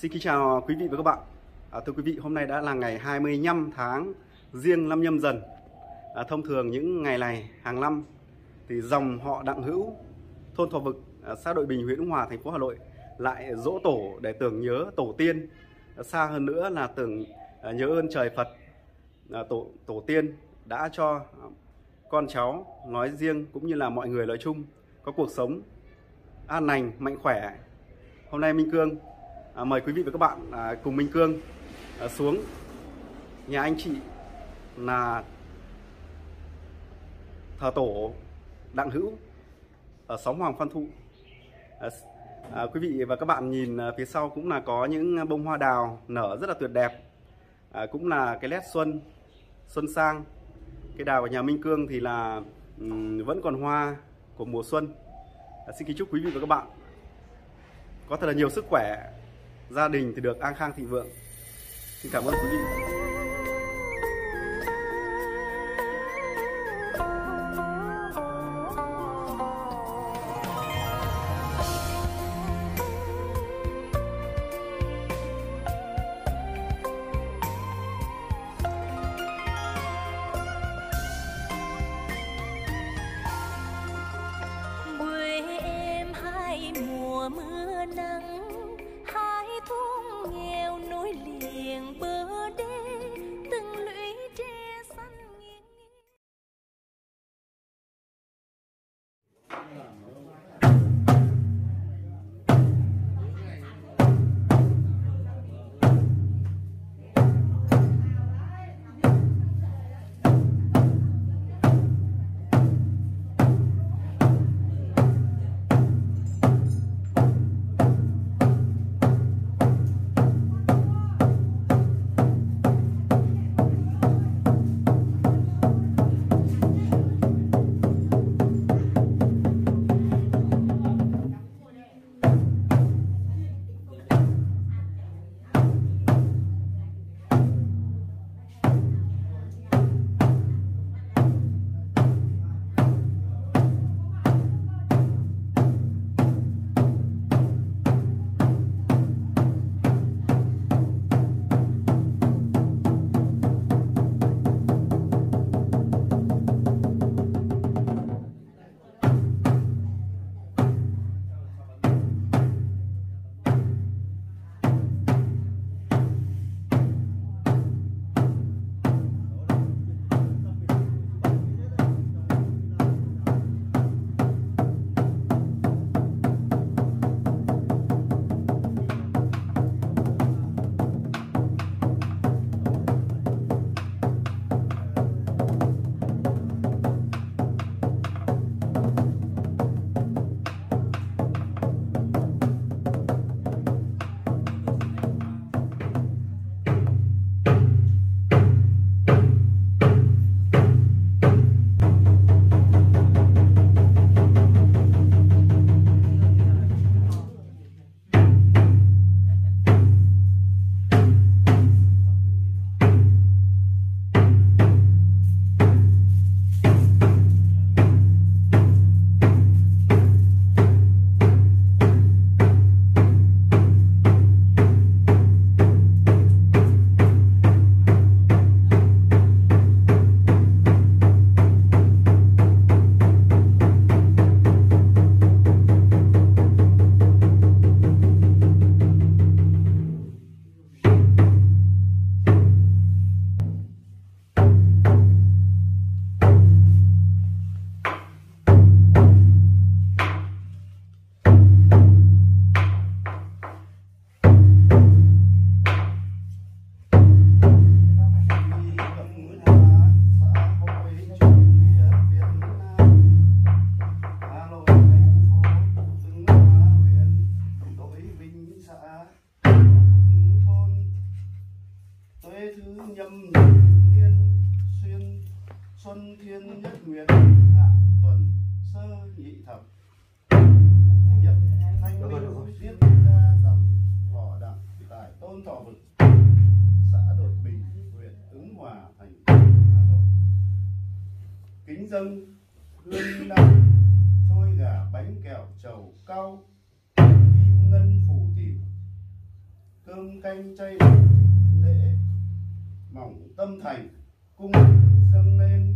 Xin kính chào quý vị và các bạn. Thưa quý vị, hôm nay đã là ngày 25 tháng Giêng năm Nhâm Dần. Thông thường những ngày này hàng năm thì dòng họ Đặng Hữu, thôn Thọ Vực, xã Đội Bình, huyện Ứng Hòa, thành phố Hà Nội lại giỗ tổ để tưởng nhớ tổ tiên. Xa hơn nữa là tưởng nhớ ơn trời Phật, tổ tiên đã cho con cháu nói riêng cũng như là mọi người nói chung có cuộc sống an lành, mạnh khỏe. Hôm nay Minh Cương mời quý vị và các bạn cùng Minh Cương xuống nhà anh chị là thờ tổ Đặng Hữu ở xóm Hoàng Phan Thụ. Quý vị và các bạn nhìn phía sau cũng là có những bông hoa đào nở rất là tuyệt đẹp, cũng là cái nét xuân sang. Cái đào ở nhà Minh Cương thì là vẫn còn hoa của mùa xuân. Xin kính chúc quý vị và các bạn có thật là nhiều sức khỏe, gia đình thì được an khang thịnh vượng. Xin cảm ơn quý vị. Mưa nắng hai thôn nghèo nối liền bờ đê, từng lũy tre xanh nghiêng Xuân Thiên Nhất Nguyên Hạ Tuần Sơ Nhị Thập Ngũ Nhật Thanh Minh Viết ra dòng Thọ Đặng tại Tôn Thọ Vực, xã Đội Bình, huyện Ứng Hòa, thành phố Hà Nội. Kính dâng hương đăng, xôi gà, bánh kẹo, trầu cau, kim ngân phù tiểu, cơm canh chay lễ mỏng tâm thành cung dâng lên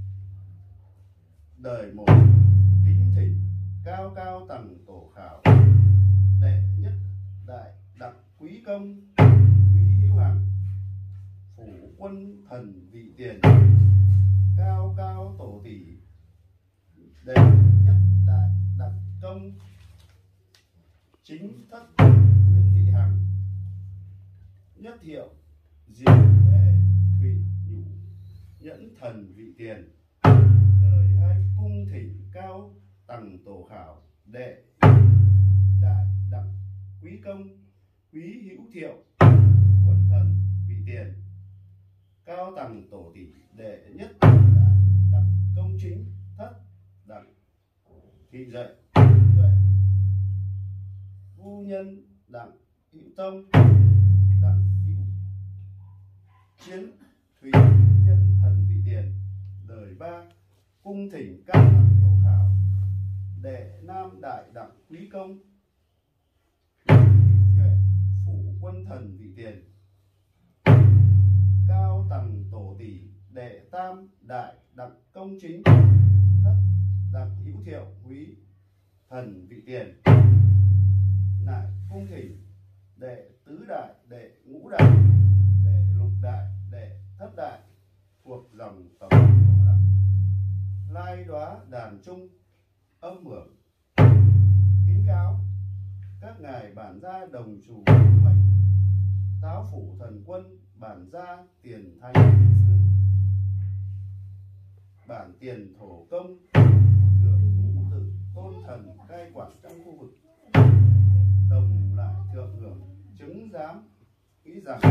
đời một kính thỉnh cao cao tầng tổ khảo đệ nhất đại đặng quý công quý hữu hằng phủ quân thần vị tiền cao cao tổ tỷ đệ nhất đại đặng công chính thất Nguyễn Thị Hằng nhất thiệu diệu huệ thủy nhũ nhẫn thần vị tiền đời hai cung thỉnh cao tầng tổ khảo đệ đại đặng quý công quý hữu thiệu quần thần vị tiền cao tầng tổ tỷ đệ nhất đại đặng công chính thất đặng thị dậy tuệ phu nhân đặng hữu tông đặng hữu chiến thủy nhân thần vị tiền đời ba cung thỉnh cao tầng tổ khảo đệ nam đại đặng quý công phủ quân thần vị tiền cao tầng tổ tỷ đệ tam đại đặng công chính thất đặng hữu thiệu quý thần vị tiền lại cung thỉnh đệ tứ đại đệ ngũ đại đệ lục đại đệ thất đại thuộc dòng tộc họ đặng lai đoá đàn trung âm hưởng kính cáo các ngài bản gia đồng chủ mệnh táo phủ thần quân bản gia tiền thành sư bản tiền thổ công đường ngũ tự tôn thần cai quản trong khu vực đồng lại thượng hưởng chứng giám nghĩ rằng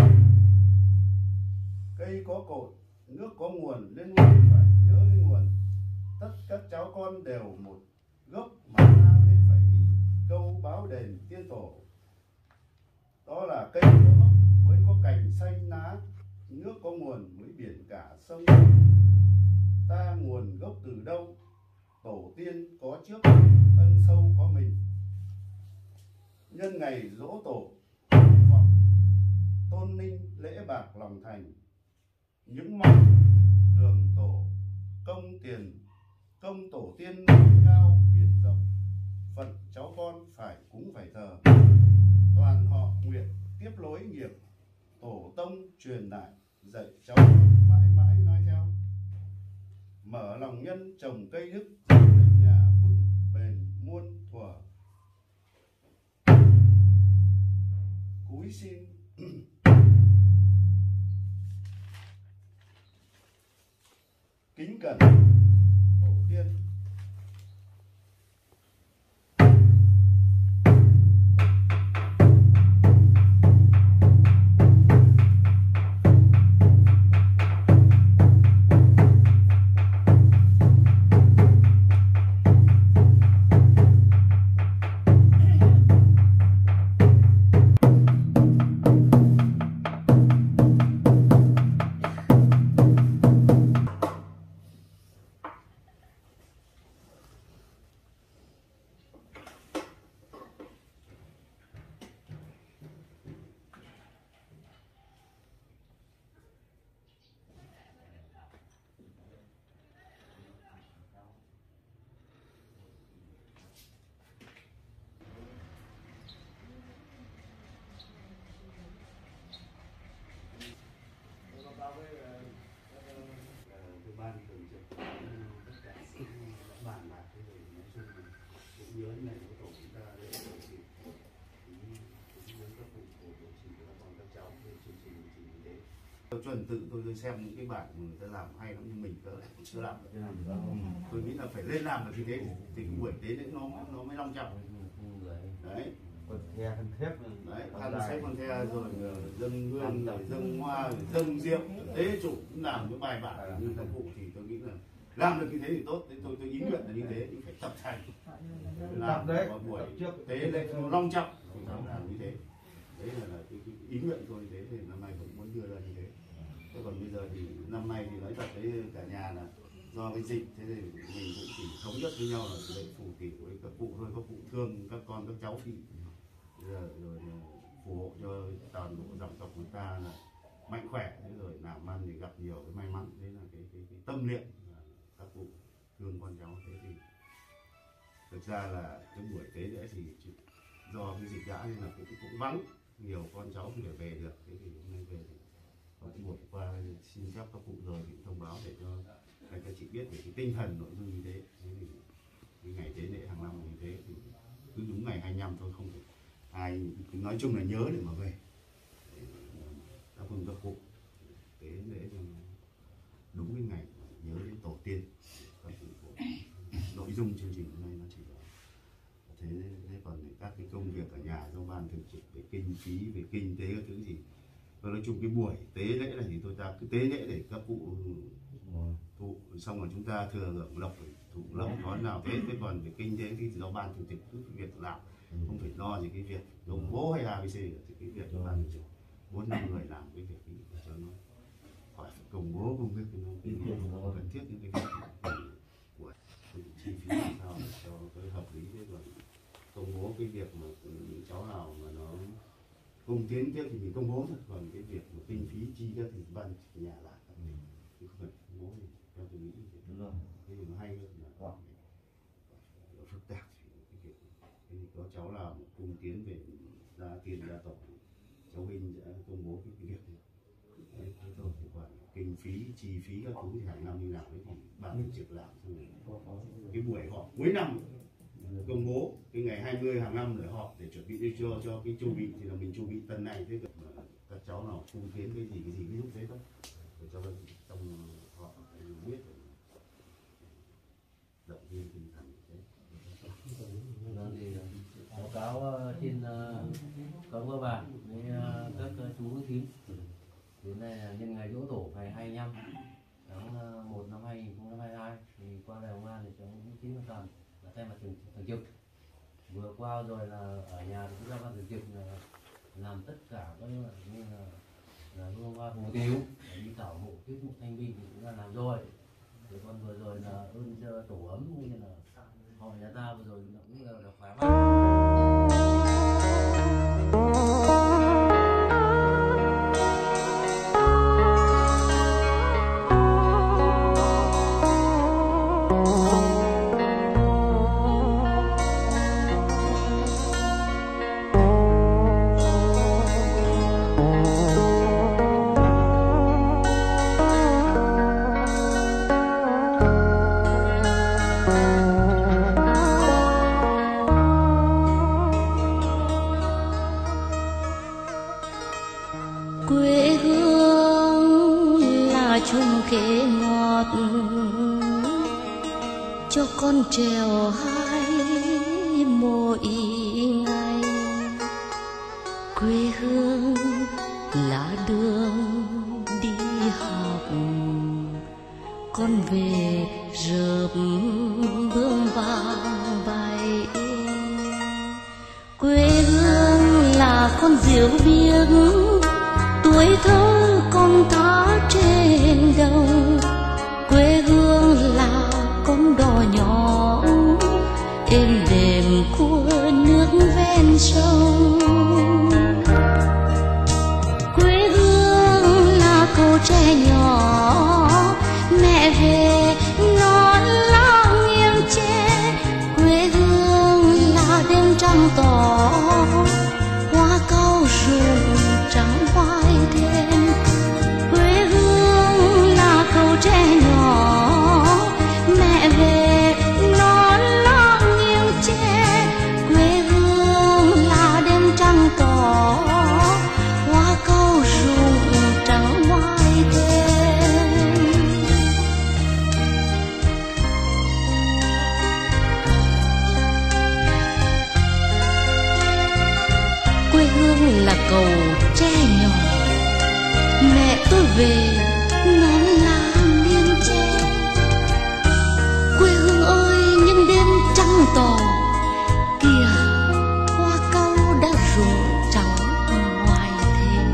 cây có cội nước có nguồn lên nguồn phải nhớ lên nguồn tất các cháu con đều một gốc mà ra nên phải nghĩ câu báo đền tiên tổ đó là cây có gốc mới có cành xanh lá nước có nguồn mới biển cả sông ta nguồn gốc từ đâu tổ tiên có trước ân sâu có mình nhân ngày giỗ tổ vọng tôn ninh lễ bạc lòng thành những mong tường tổ công tiền công tổ tiên cao biển rộng phận cháu con phải cúng phải thờ toàn họ nguyện tiếp nối nghiệp tổ tông truyền lại dạy cháu mãi mãi nói theo mở lòng nhân trồng cây đức nhà vững bền muôn thuở cúi xin kính cẩn tổ tiên ban thường trực tất cả bàn bạc cái rồi nói chung là cũng nhớ ngày của tổ chúng ta để điều trị cũng nhớ các cụ của điều trị cho con các cháu về chương trình điều trị y tế. Chuẩn tự tôi xem những cái bản người ta làm hay lắm nhưng mình cơ lại cũng chưa làm được. Tôi nghĩ là phải lên làm được như thế thì cái buổi tế đấy nó mới long trọng. Đấy. Còn the thân thép đấy, thân xếp con the rồi dâng hương rồi dâng hoa rồi dâng rượu tế trụ cũng làm cái bài bản như các cụ thì tôi nghĩ là làm được như thế thì tốt. Tôi ý nguyện là như thế nhưng phải tập thành làm đấy buổi trước tế lên long trọng thì làm như thế. Đấy là cái ý nguyện tôi như thế thì năm nay cũng muốn đưa ra như thế. Thế còn bây giờ thì năm nay thì nói thật với cả nhà là do cái dịch thế thì mình cũng chỉ thống nhất với nhau là lễ phù thủy với các cụ thôi, các cụ thương các con các cháu thì rồi phù phù hộ cho toàn bộ dòng tộc chúng ta là mạnh khỏe, thế rồi làm ăn thì gặp nhiều cái may mắn. Đấy là cái tâm niệm các cụ thương con cháu. Thế thì thực ra là cái buổi tế lễ thì do cái dịch đã nên là cũng vắng nhiều con cháu không thể về được. Thế thì hôm nay về thì có cái buổi qua xin phép các cụ rồi thì thông báo để cho các chị biết về cái tinh thần nội dung như thế. Thế thì cái ngày tế lễ hàng năm như thế thì cứ đúng ngày 25 thôi, không thể ai nói chung là nhớ để mà về các phương các cụ tế lễ cho đúng cái ngày nhớ đến tổ tiên. Nội dung chương trình hôm nay nó chỉ là thế, còn các cái công việc ở nhà do ban thường trực về kinh phí, về kinh tế các thứ thì tôi nói chung cái buổi tế lễ này thì tôi ta cứ tế lễ để các cụ thụ, xong rồi chúng ta thừa hưởng lộc, thụ lộc món nào thế. Thế còn về kinh tế thì do ban thường trực cứ việc làm, không phải lo gì cái việc đồng bố hay ABC, thì cái việc do ban thường trực 4-5 người làm cái việc cho nó khỏi phải công bố công việc nó cần thiết những cái việc của chi phí làm sao để cho cái hợp lý. Thế còn công bố cái việc mà những cháu nào mà nó cùng tiến tiếp thì mình công bố thôi, còn cái việc mà kinh phí chi các thì ban nhà làm thì không phải công bố gì theo tôi nghĩ. Đúng rồi, thế thì nó hay hơn là nó phức tạp cái việc. Thế thì có cháu nào cùng tiến về ra tiền ra tổ, cháu Vinh sẽ công bố cái việc này. Đấy, thế thôi. Thì còn kinh phí chi phí các thứ thì hàng năm như nào đấy thì ban thường trực làm. Cái buổi họp cuối năm công bố cái ngày 20 hàng năm để họp để chuẩn bị cho cái chu bị thì là mình chu bị tân này. Thế các cháu nào cùng tiến cái gì ví dụ thế thôi để cho trong họ biết động viên tinh thần thế. Thì báo cáo trên các bà với các chú thím đến đây là nhân ngày giỗ tổ ngày 25 tháng 1 năm 2022 thì qua đây ông An thì cháu cũng chính là thay mặt thường trực vừa qua rồi là ở nhà chúng ta ban thường trực là làm tất cả các như là hương hoa phù tiếu đi tảo mộ tiết mục thanh binh thì cũng là làm rồi. Thì còn vừa rồi là ơn tổ ấm cũng như là họ nhà ta vừa rồi cũng là khóa cho con trèo hai mỗi ngày. Quê hương là đường đi học, con về rợp bướm vàng bay. Quê hương là con diều biếc, tuổi thơ con thả trên đồng. Quê hương là con đò nhỏ êm đềm của nước ven sông. Quê hương là câu tre nhỏ mẹ về non lá nghiêng tre. Quê hương là đêm trăng tỏ hoa cau rụng trắng hoài đêm. Quê hương là câu tre nhỏ mẹ về non lá nghiêng tre. Quê hương là đêm trăng tỏ hoa cau rụng trắng hoài đêm. Quê hương là cầu tre nhỏ mẹ tôi về non lá nghiêng tre. Quê hương ơi những đêm trăng tỏ kìa hoa cau đã rụng trắng ngoài thềm.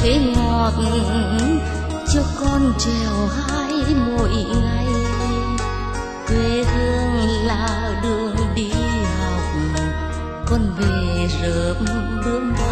khế ngọt cho con trèo hái mỗi ngày. Quê hương là đường đi học, con về rợp bướm